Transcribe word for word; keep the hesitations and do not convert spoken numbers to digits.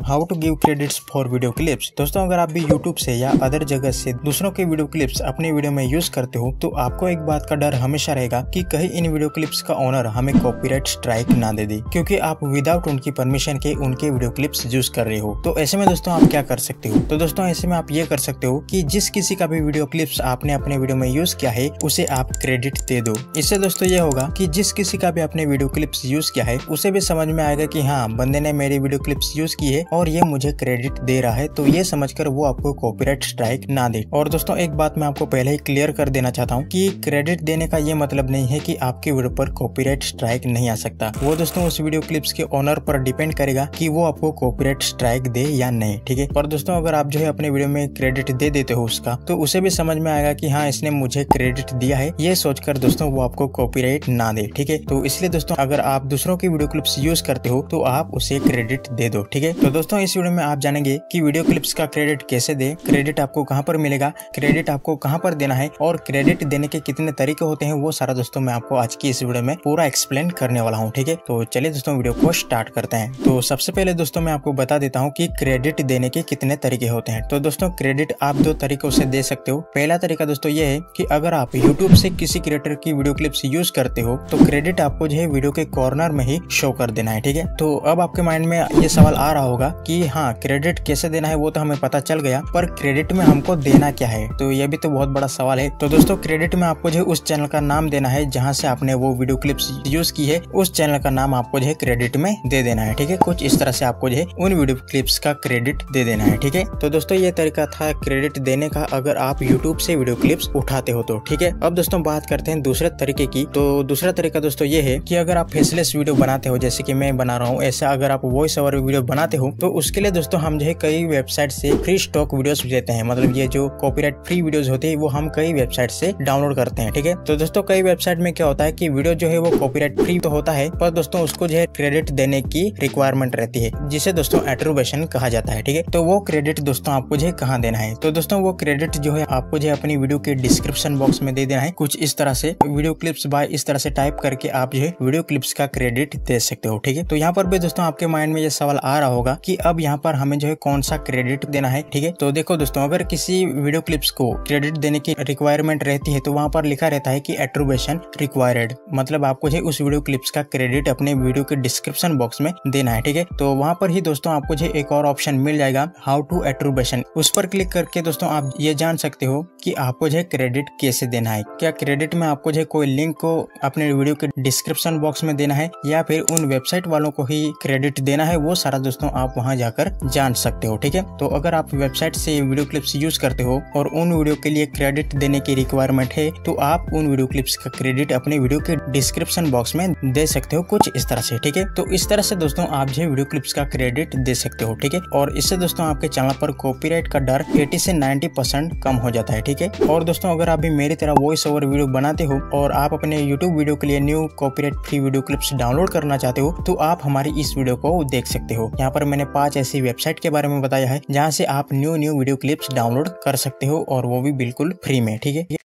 How to give credits for video clips. दोस्तों अगर आप भी यूट्यूब से या अदर जगह से दूसरों के वीडियो क्लिप्स अपने वीडियो में यूज करते हो तो आपको एक बात का डर हमेशा रहेगा कि कहीं इन वीडियो क्लिप्स का ओनर हमें कॉपीराइट स्ट्राइक ना दे दे, क्योंकि आप विदाउट उनकी परमिशन के उनके वीडियो क्लिप्स यूज कर रहे हो। तो ऐसे में दोस्तों आप क्या कर सकते हो? तो दोस्तों ऐसे में आप ये कर सकते हो कि जिस किसी का भी वीडियो क्लिप्स आपने अपने वीडियो में यूज किया है उसे आप क्रेडिट दे दो। इससे दोस्तों ये होगा कि जिस किसी का भी अपने वीडियो क्लिप्स यूज किया है उसे भी समझ में आएगा कि हाँ बंदे ने मेरी वीडियो क्लिप्स यूज की है और ये मुझे क्रेडिट दे रहा है, तो ये समझकर वो आपको कॉपीराइट स्ट्राइक ना दे। और दोस्तों एक बात मैं आपको पहले ही क्लियर कर देना चाहता हूँ कि क्रेडिट देने का ये मतलब नहीं है कि आपके वीडियो पर कॉपीराइट स्ट्राइक नहीं आ सकता। वो दोस्तों उस वीडियो क्लिप्स के ओनर पर डिपेंड करेगा कि वो आपको कॉपीराइट स्ट्राइक दे या नहीं, ठीक है। पर दोस्तों अगर आप जो है अपने वीडियो में क्रेडिट दे देते हो उसका, तो उसे भी समझ में आएगा कि हाँ इसने मुझे क्रेडिट दिया है, ये सोचकर दोस्तों वो आपको कॉपीराइट ना दे, ठीक है। तो इसलिए दोस्तों अगर आप दूसरों की वीडियो क्लिप्स यूज करते हो तो आप उसे क्रेडिट दे दो, ठीक है। तो दोस्तों इस वीडियो में आप जानेंगे कि वीडियो क्लिप्स का क्रेडिट कैसे दे, क्रेडिट आपको कहां पर मिलेगा, क्रेडिट आपको कहां पर देना है और क्रेडिट देने के कितने तरीके होते हैं, वो सारा दोस्तों मैं आपको आज की इस वीडियो में पूरा एक्सप्लेन करने वाला हूं, ठीक है। तो चलिए दोस्तों वीडियो को स्टार्ट करते हैं। तो सबसे पहले दोस्तों मैं आपको बता देता हूँ कि क्रेडिट देने के कितने तरीके होते हैं। तो दोस्तों क्रेडिट आप दो तरीकों से दे सकते हो। पहला तरीका दोस्तों ये है कि अगर आप यूट्यूब से किसी क्रिएटर की वीडियो क्लिप्स यूज करते हो तो क्रेडिट आपको जो है वीडियो के कॉर्नर में ही शो कर देना है, ठीक है। तो अब आपके माइंड में ये सवाल आ रहा होगा कि हाँ क्रेडिट कैसे देना है वो तो हमें पता चल गया, पर क्रेडिट में हमको देना क्या है? तो ये भी तो बहुत बड़ा सवाल है। तो दोस्तों क्रेडिट में आपको जो है उस चैनल का नाम देना है जहाँ से आपने वो वीडियो क्लिप्स यूज की है, उस चैनल का नाम आपको जो है क्रेडिट में दे देना है, ठीक है। कुछ इस तरह से आपको जो है उन वीडियो क्लिप्स का क्रेडिट दे देना है, ठीक है। तो दोस्तों ये तरीका था क्रेडिट देने का अगर आप यूट्यूब से वीडियो क्लिप्स उठाते हो तो, ठीक है। अब दोस्तों बात करते हैं दूसरे तरीके की। तो दूसरा तरीका दोस्तों ये है कि अगर आप फेसलेस वीडियो बनाते हो जैसे कि मैं बना रहा हूँ, ऐसा अगर आप वॉइस ओवर वीडियो बनाते हो तो उसके लिए दोस्तों हम जो है कई वेबसाइट से फ्री स्टॉक वीडियोस लेते हैं। मतलब ये जो कॉपीराइट फ्री वीडियोस होते हैं वो हम कई वेबसाइट से डाउनलोड करते हैं, ठीक है। तो दोस्तों कई वेबसाइट में क्या होता है कि वीडियो जो है वो कॉपीराइट फ्री तो होता है, पर दोस्तों उसको जो है क्रेडिट देने की रिक्वायरमेंट रहती है जिसे दोस्तों एट्रीब्यूशन कहा जाता है, ठीक है। तो वो क्रेडिट दोस्तों आपको जो है कहाँ देना है? तो दोस्तों वो क्रेडिट जो है आपको जो है अपनी वीडियो के डिस्क्रिप्शन बॉक्स में दे देना है। कुछ इस तरह से वीडियो क्लिप्स बाय इस तरह से टाइप करके आप जो है वीडियो क्लिप्स का क्रेडिट दे सकते हो, ठीक है। तो यहाँ पर भी दोस्तों आपके माइंड में ये सवाल आ रहा होगा कि अब यहाँ पर हमें जो है कौन सा क्रेडिट देना है, ठीक है। तो देखो दोस्तों अगर किसी वीडियो क्लिप्स को क्रेडिट देने की रिक्वायरमेंट रहती है तो वहाँ पर लिखा रहता है कि एट्रीब्यूशन रिक्वायर्ड, मतलब आपको जो है उस वीडियो क्लिप्स का क्रेडिट अपने वीडियो के डिस्क्रिप्शन बॉक्स में देना है, ठीक है। तो वहाँ पर ही दोस्तों आपको जो एक और ऑप्शन मिल जाएगा हाउ टू एट्रीब्यूशन, उस पर क्लिक करके दोस्तों आप ये जान सकते हो कि आपको जो है क्रेडिट कैसे देना है। क्या क्रेडिट में आपको जो है कोई लिंक को अपने वीडियो के डिस्क्रिप्शन बॉक्स में देना है या फिर उन वेबसाइट वालों को ही क्रेडिट देना है, वो सारा दोस्तों आप वहां जाकर जान सकते हो, ठीक है। तो अगर आप वेबसाइट से वीडियो क्लिप्स यूज करते हो और उन वीडियो के लिए क्रेडिट देने की रिक्वायरमेंट है तो आप उन वीडियो क्लिप्स का क्रेडिट अपने वीडियो के डिस्क्रिप्शन बॉक्स में दे सकते हो कुछ इस तरह से, ठीक है। तो इस तरह से दोस्तों आप जो वीडियो क्लिप्स का क्रेडिट दे सकते हो, ठीक है। और इससे दोस्तों आपके चैनल पर कॉपीराइट का डर अस्सी से नब्बे परसेंट कम हो जाता है, ठीक है। और दोस्तों अगर आप भी मेरी तरह वॉइस ओवर वीडियो बनाते हो और आप अपने यूट्यूब वीडियो के लिए new copyright free video clips download करना चाहते हो तो आप हमारी इस वीडियो को देख सकते हो। यहाँ पर मैंने पांच ऐसी वेबसाइट के बारे में बताया है जहाँ से आप new new video clips download कर सकते हो और वो भी बिल्कुल फ्री में, ठीक है।